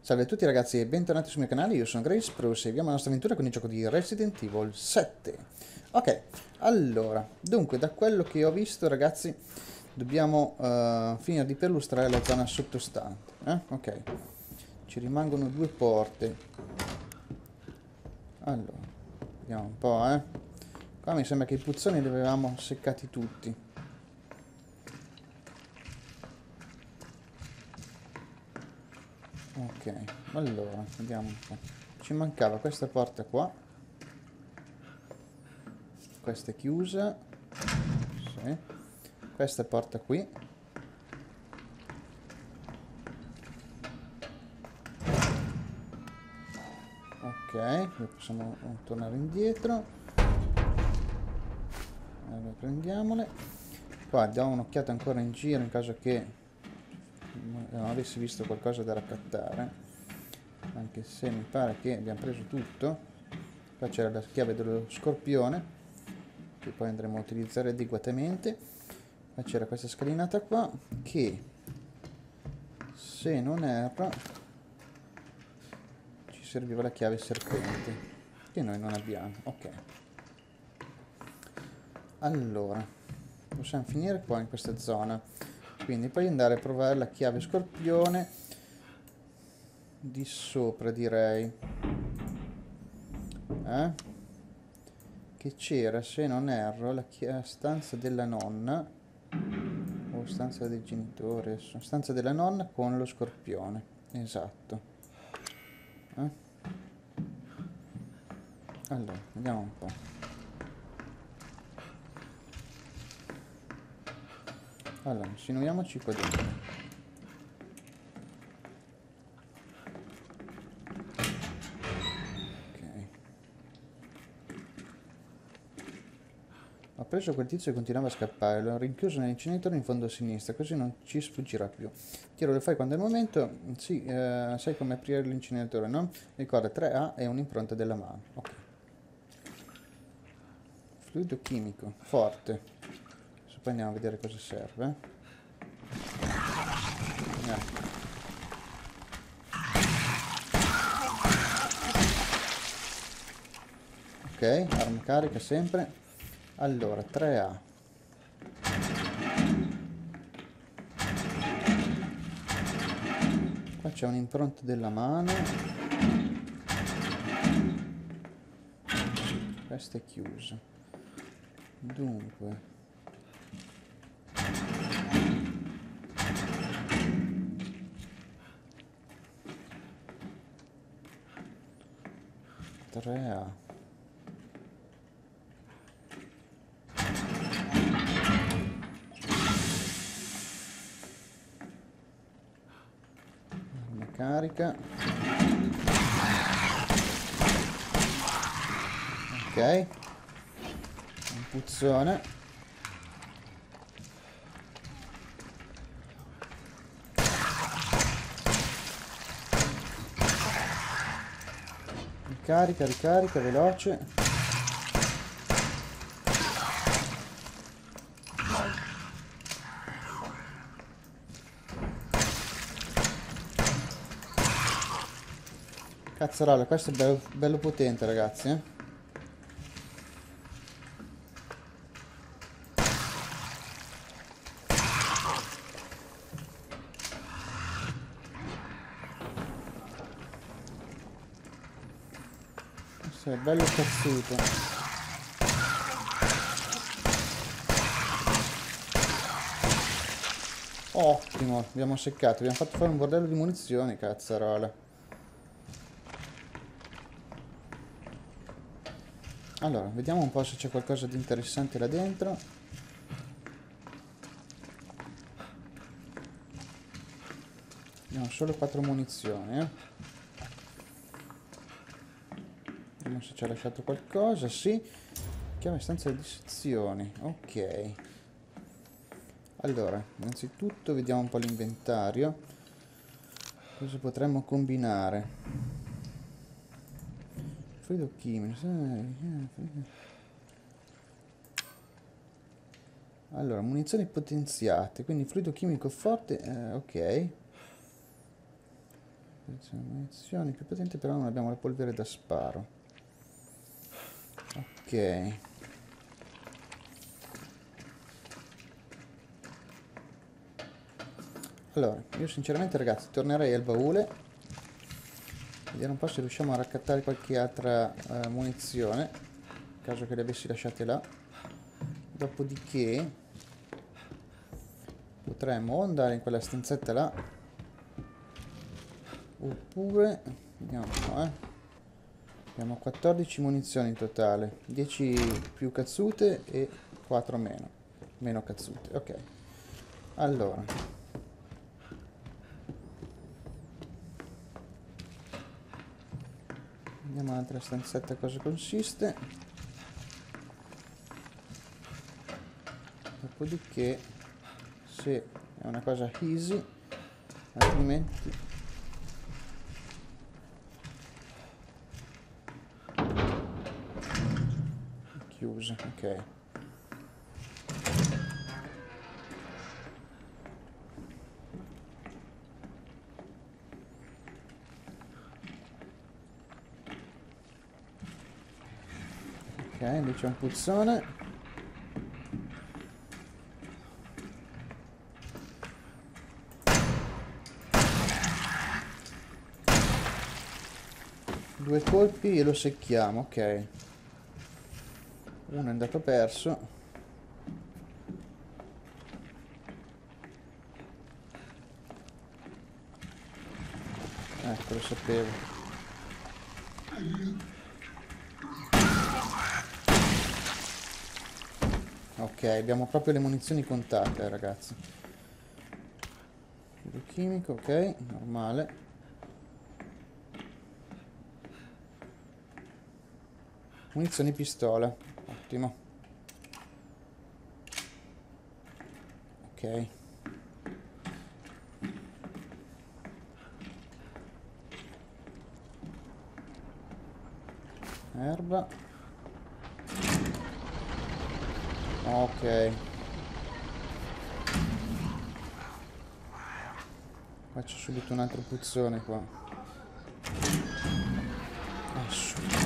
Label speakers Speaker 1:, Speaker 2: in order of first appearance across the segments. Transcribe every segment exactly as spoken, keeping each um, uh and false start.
Speaker 1: Salve a tutti ragazzi e bentornati sul mio canale, io sono Grace, proseguiamo la nostra avventura con il gioco di Resident Evil sette. Ok, allora, dunque da quello che ho visto ragazzi, dobbiamo uh, finire di perlustrare la zona sottostante. Eh? Ok, ci rimangono due porte. Allora, vediamo un po', eh. Qua mi sembra che i puzzoni li avevamo seccati tutti. Ok, allora, vediamo un po'. Ci mancava questa porta qua. Questa è chiusa. Sì. Questa porta qui. Ok, possiamo tornare indietro. Allora, prendiamole. Qua diamo un'occhiata ancora in giro in caso che non avessi visto qualcosa da raccattare, anche se mi pare che abbiamo preso tutto. Qua c'era la chiave dello scorpione che poi andremo a utilizzare adeguatamente. Qua c'era questa scalinata qua che, se non erro, ci serviva la chiave serpente che noi non abbiamo. Ok, allora possiamo finire qua in questa zona, quindi poi andare a provare la chiave scorpione di sopra, direi, eh? Che c'era, se non erro, la stanza della nonna o stanza dei genitori, stanza della nonna con lo scorpione, esatto. Eh? Allora, vediamo un po'. Allora, insinuiamoci qua dentro. Ho preso quel tizio e continuava a scappare, l'ho rinchiuso nell'inceneritore in fondo a sinistra, così non ci sfuggirà più. Tiro, lo fai quando è il momento? Sì, eh, sai come aprire l'inceneritore, no? Ricorda, tre A e un'impronta della mano. Ok. Fluido chimico, forte. Adesso poi andiamo a vedere cosa serve. Ecco. Ok, arma carica sempre. Allora, tre A. Qua c'è un'impronta della mano. Questa è chiusa. Dunque. tre A. Carica. Ok, un puzzone. Ricarica, ricarica, veloce. Cazzarola, questo è bello, bello potente ragazzi, eh? Questo è bello cazzuto. Ottimo, abbiamo seccato, abbiamo fatto fare un bordello di munizioni, cazzarola. Allora, vediamo un po' se c'è qualcosa di interessante là dentro. Abbiamo solo quattro munizioni, eh. Vediamo se ci ha lasciato qualcosa, sì. Chiave stanza di sezioni, ok. Allora, innanzitutto vediamo un po' l'inventario. Cosa potremmo combinare? Fluido chimico. Allora, munizioni potenziate, quindi fluido chimico forte, eh, ok. munizioni più potenti, però non abbiamo la polvere da sparo. Ok. Allora, io sinceramente ragazzi tornerei al baule, vediamo un po' se riusciamo a raccattare qualche altra uh, munizione, in caso che le avessi lasciate là. Dopodiché potremmo andare in quella stanzetta là, oppure vediamo un po', eh. Abbiamo quattordici munizioni in totale, dieci più cazzute e quattro meno, meno cazzute. Ok, allora andiamo all'altra stanzetta, cosa consiste. Dopodiché, se è una cosa easy, altrimenti chiusa. Ok, ok, lì c'è un puzzone. Due colpi e lo secchiamo. Ok, uno è andato perso. Ecco, lo sapevo. Ok, abbiamo proprio le munizioni contate, ragazzi. Filo chimico, ok, normale. Munizioni pistola, ottimo. Ok. Erba. Ok. Faccio subito un altro puzzone qua. Assurdo.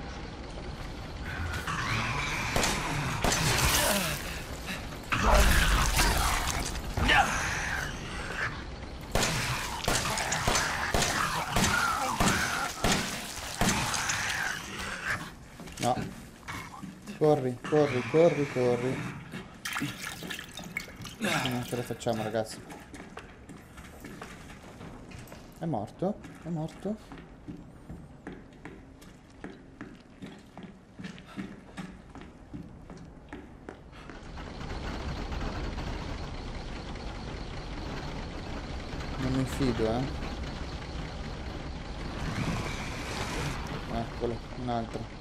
Speaker 1: No. Corri, corri, corri, corri. Non ce la facciamo, ragazzi. È morto? È morto? Non mi fido, eh. Eccolo, un altro.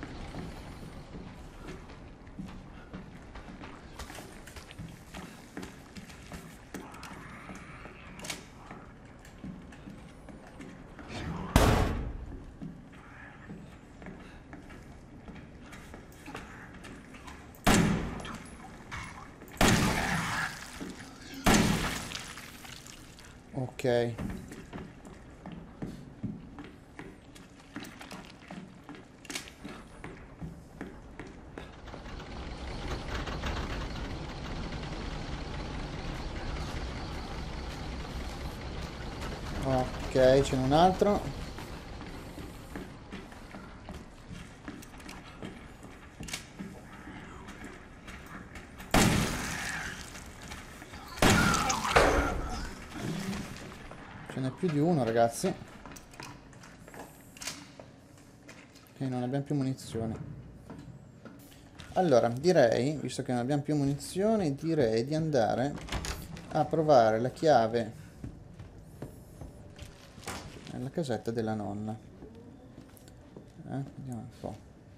Speaker 1: Ok. Ok, c'è un altro. Ce n'è più di uno, ragazzi. Ok, non abbiamo più munizioni. Allora, direi, visto che non abbiamo più munizioni, direi di andare a provare la chiave nella casetta della nonna. Eh, vediamo un po'.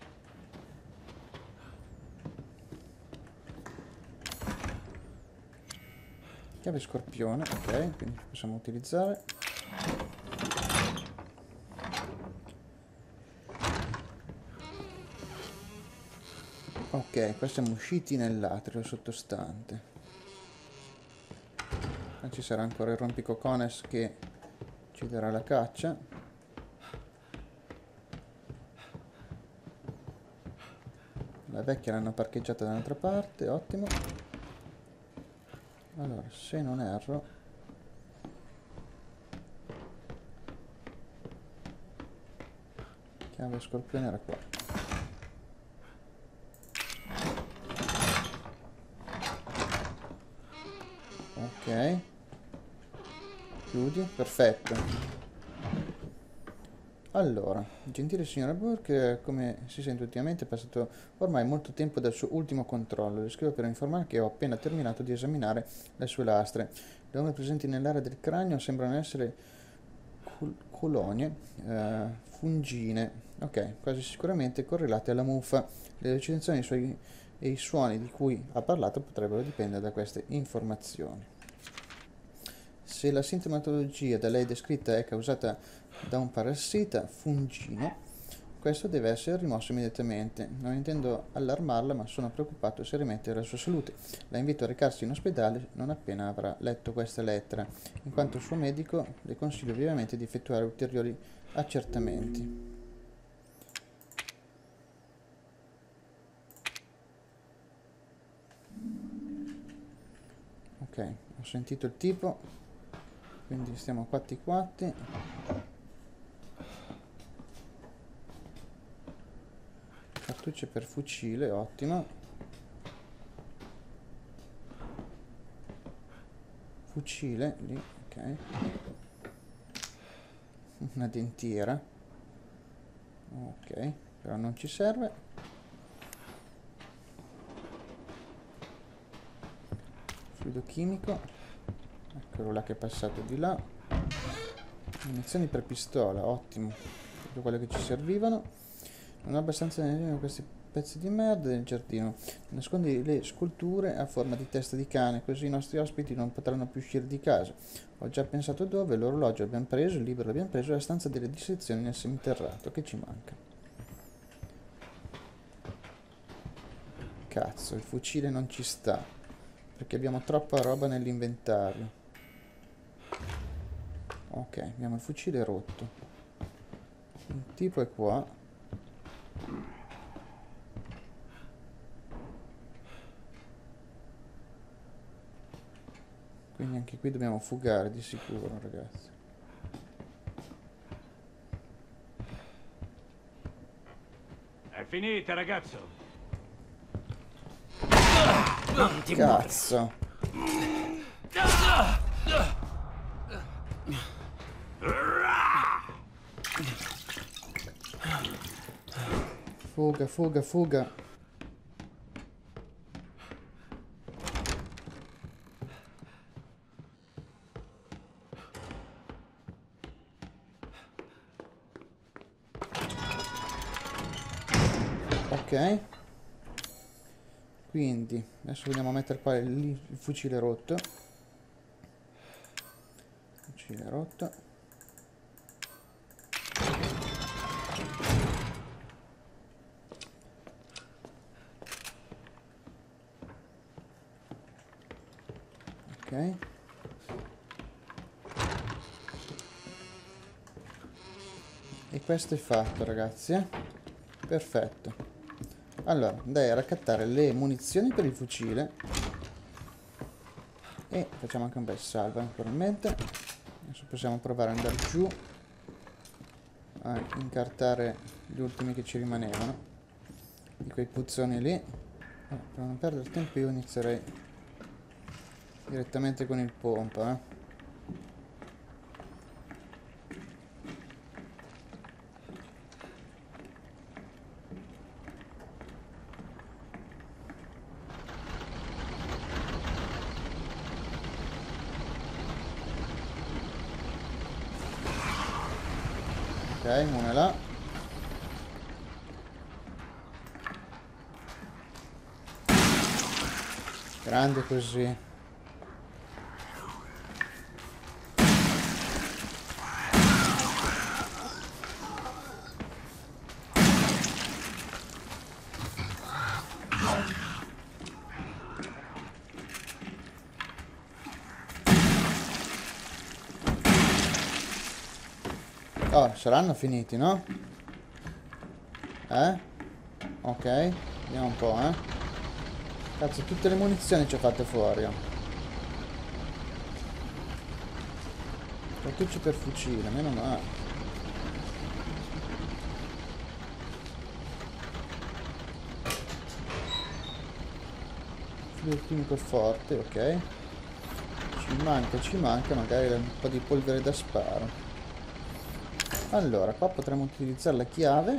Speaker 1: Chiave scorpione, ok, quindi possiamo utilizzare. Ok, qua siamo usciti nell'atrio sottostante. Qua ci sarà ancora il rompicocones che ci ucciderà la caccia. La vecchia l'hanno parcheggiata dall'altra parte, ottimo. Allora, se non erro, chiave scorpione era qua. Ok, chiudi, perfetto. Allora, gentile signora Burke, come si sente ultimamente è passato ormai molto tempo dal suo ultimo controllo. Le scrivo per informare che ho appena terminato di esaminare le sue lastre. Le ombre presenti nell'area del cranio sembrano essere col colonie eh, fungine, ok, quasi sicuramente correlate alla muffa. Le recensioni e i suoi e i suoni di cui ha parlato potrebbero dipendere da queste informazioni. Se la sintomatologia da lei descritta è causata da un parassita fungino, questo deve essere rimosso immediatamente. Non intendo allarmarla, ma sono preoccupato seriamente della sua salute. La invito a recarsi in ospedale non appena avrà letto questa lettera. In quanto suo medico, le consiglio vivamente di effettuare ulteriori accertamenti. Ok, ho sentito il tipo, quindi stiamo quatti quatti. Cartucce per fucile, ottimo. Fucile, lì, ok. Una dentiera. Ok, però non ci serve. Fluido chimico. Eccolo là che è passato di là. Munizioni per pistola, ottimo. Tutto quello che ci servivano. Non ho abbastanza energia con questi pezzi di merda nel giardino. Nascondi le sculture a forma di testa di cane, così i nostri ospiti non potranno più uscire di casa. Ho già pensato dove, l'orologio abbiamo preso, il libro l'abbiamo preso e la stanza delle dissezioni nel seminterrato. Che ci manca? Cazzo, il fucile non ci sta, perché abbiamo troppa roba nell'inventario. Ok, abbiamo il fucile rotto. Il tipo è qua. Quindi anche qui dobbiamo fugare di sicuro, ragazzi.
Speaker 2: È finita, ragazzo.
Speaker 3: Non ti
Speaker 1: Cazzo. Fuga, fuga, fuga. Ok, quindi adesso vogliamo mettere qua il, il fucile rotto. Fucile rotto. Ok. E questo è fatto, ragazzi, eh? Perfetto. Allora, andai a raccattare le munizioni per il fucile. E facciamo anche un bel salvo, naturalmente. Adesso possiamo provare ad andare giù a incartare gli ultimi che ci rimanevano di quei puzzoni lì. Allora, per non perdere tempo io inizierei direttamente con il pompa, eh. Ok, una là. Grande così. Oh, saranno finiti, no? Eh? Ok, vediamo un po', eh. Cazzo, tutte le munizioni ci ho fatte fuori, oh. Cartucci per fucile, meno male. Fluido chimico forte, ok. Ci manca, ci manca magari un po' di polvere da sparo. Allora, qua potremmo utilizzare la chiave.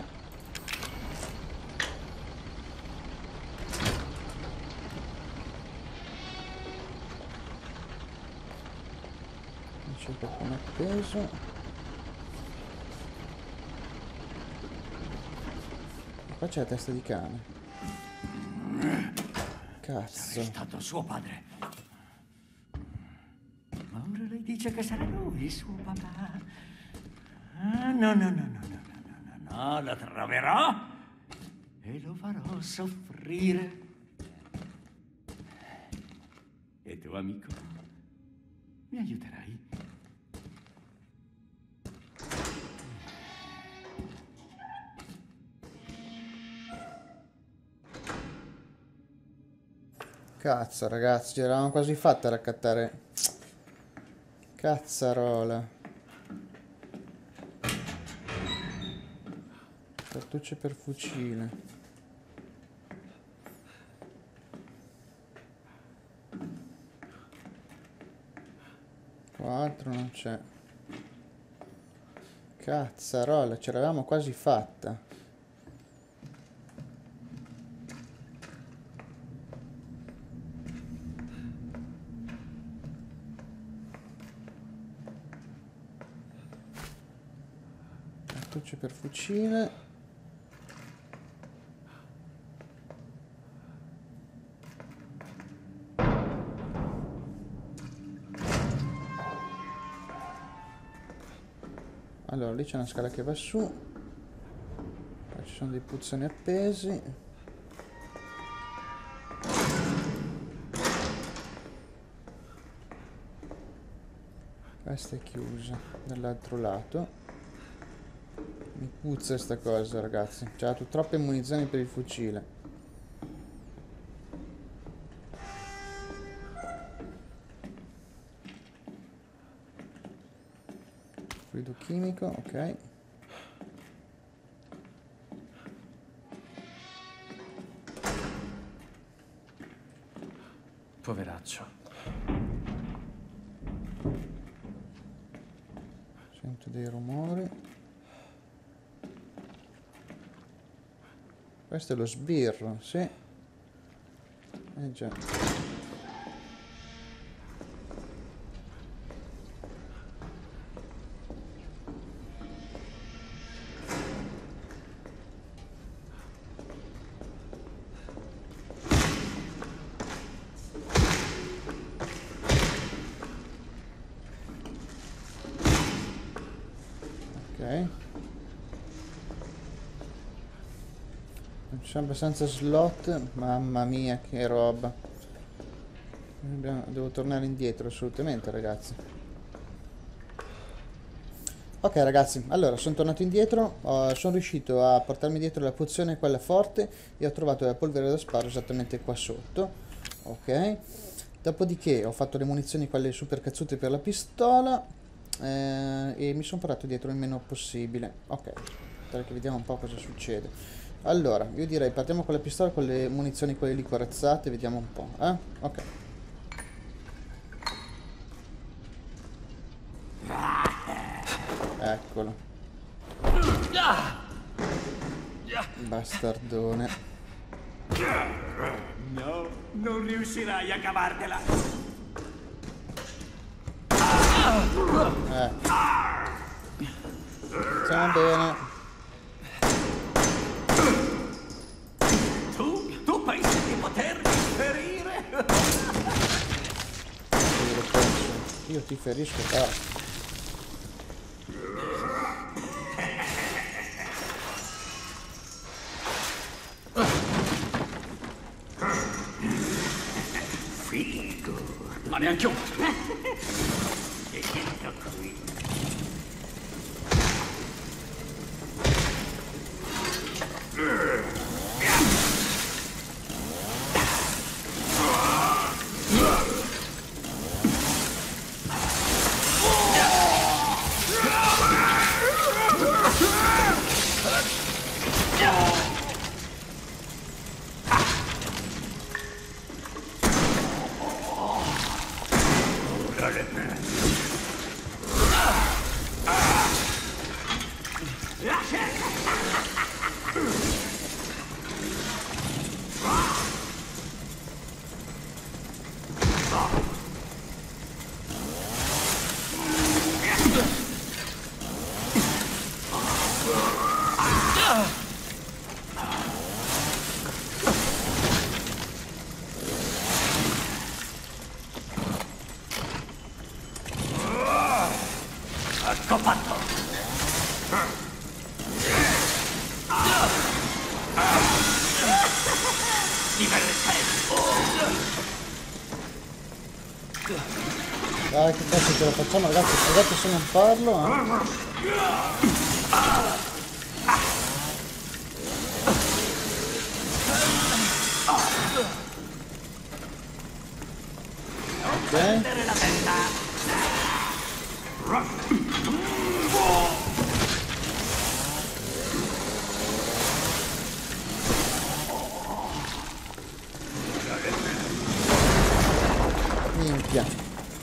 Speaker 1: C'è qualcuno appeso. Qua c'è la testa di cane. Cazzo.
Speaker 3: È stato suo padre. Ma ora lei dice che sarà lui, suo papà. Ah, no, no, no, no, no, no, no, no, no, lo troverò e lo farò soffrire. E tu, amico, mi aiuterai?
Speaker 1: Cazzo ragazzi, ci eravamo quasi fatta a raccattare. Cazzarola. Cartucce per fucile. Qua altro non c'è. Cazzarola, ce l'avevamo quasi fatta. Cartucce per fucile. Allora, lì c'è una scala che va su. Qua ci sono dei puzzoni appesi. Questa è chiusa dall'altro lato. Mi puzza sta cosa, ragazzi. C'ha dato troppe munizioni per il fucile. Fluido chimico, ok.
Speaker 3: Poveraccio.
Speaker 1: Sento dei rumori. Questo è lo sbirro, sì. Eh già. Ok. C'è abbastanza slot, mamma mia che roba. Devo tornare indietro assolutamente, ragazzi. Ok ragazzi, allora sono tornato indietro, uh, sono riuscito a portarmi dietro la pozione quella forte e ho trovato la polvere da sparo esattamente qua sotto. Ok, dopodiché ho fatto le munizioni quelle super cazzute per la pistola eh, e mi sono portato dietro il meno possibile. Ok, che vediamo un po' cosa succede. Allora, io direi partiamo con la pistola, con le munizioni quelle lì corazzate, vediamo un po', eh? Ok. Eccolo. Bastardone.
Speaker 3: No, non riuscirai a cavartela.
Speaker 1: Eh. Stiamo bene.
Speaker 3: Tu, tu pensi di potermi ferire?
Speaker 1: Io lo penso. Io ti ferisco, basta.
Speaker 3: Figo. Ma neanche un... E qui.
Speaker 1: Dai, che cazzo ce la facciamo, ragazzi? Scusate se non parlo, eh. Ok. Minchia.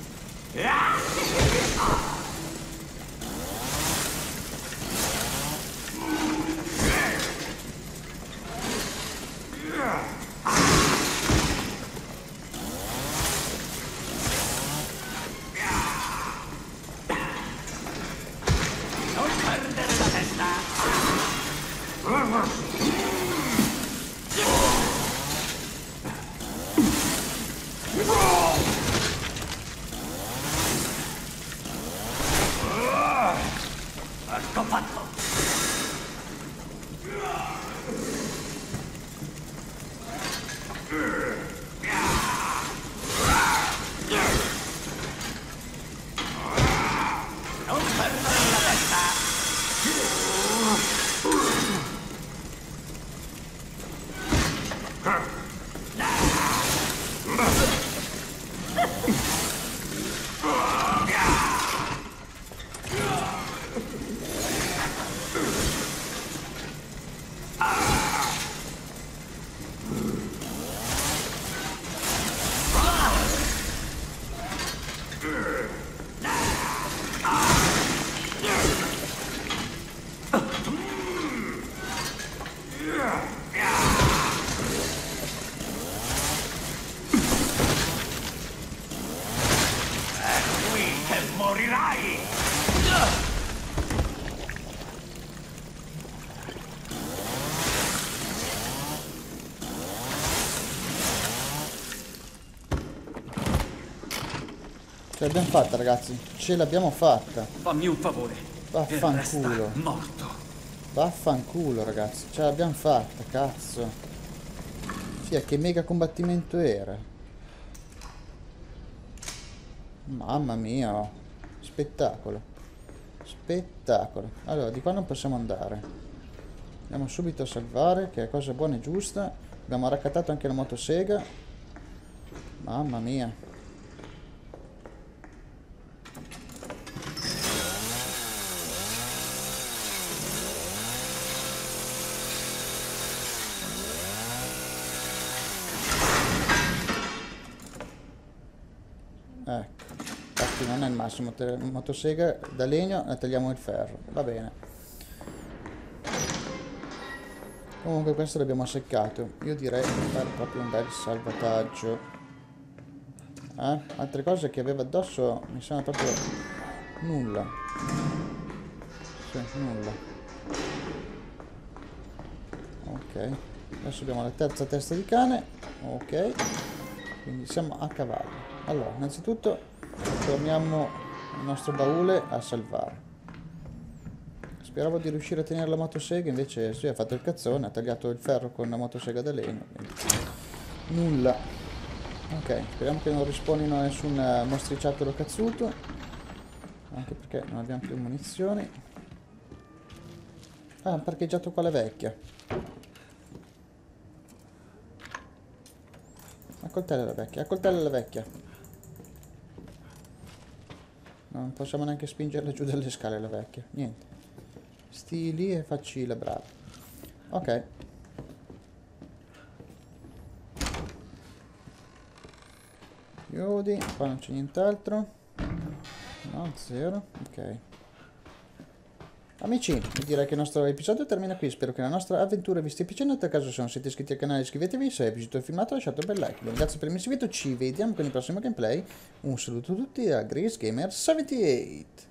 Speaker 3: Ecco fatto. Non perdere la testa. Morirai!
Speaker 1: Ce l'abbiamo fatta, ragazzi. Ce l'abbiamo fatta.
Speaker 3: Fammi un favore.
Speaker 1: Vaffanculo.
Speaker 3: Morto.
Speaker 1: Vaffanculo, ragazzi. Ce l'abbiamo fatta, cazzo. Fia, che mega combattimento era. Mamma mia. Oh. Spettacolo. Spettacolo. Allora, di qua non possiamo andare. Andiamo subito a salvare, che è cosa buona e giusta. Abbiamo raccattato anche la motosega. Mamma mia. Ecco. Infatti non è il massimo, motosega da legno, ne tagliamo il ferro, va bene. Comunque questo l'abbiamo seccato, io direi di fare proprio un bel salvataggio. Eh? Altre cose che aveva addosso mi sembra proprio nulla. Sì, nulla. Ok, adesso abbiamo la terza testa di cane, ok, quindi siamo a cavallo. Allora, innanzitutto torniamo al nostro baule a salvare. Speravo di riuscire a tenere la motosega, invece sì, ha fatto il cazzone, ha tagliato il ferro con la motosega da legno. Quindi nulla. Ok, speriamo che non risponino nessun mostriciattolo cazzuto, anche perché non abbiamo più munizioni. Ah, hanno parcheggiato qua la vecchia. Accoltella la vecchia, accoltella la vecchia. Non possiamo neanche spingerla giù dalle scale la vecchia. Niente. Sti lì e facci la brava. Ok. Chiudi. Qua non c'è nient'altro. No, zero. Ok. Amici, direi che il nostro episodio termina qui. Spero che la nostra avventura vi stia piacendo. Per caso se non siete iscritti al canale iscrivetevi. Se vi è piaciuto il filmato lasciate un bel like. Vi ringrazio per avermi seguito. Ci vediamo con il prossimo gameplay. Un saluto a tutti da Grace Gamer settantotto.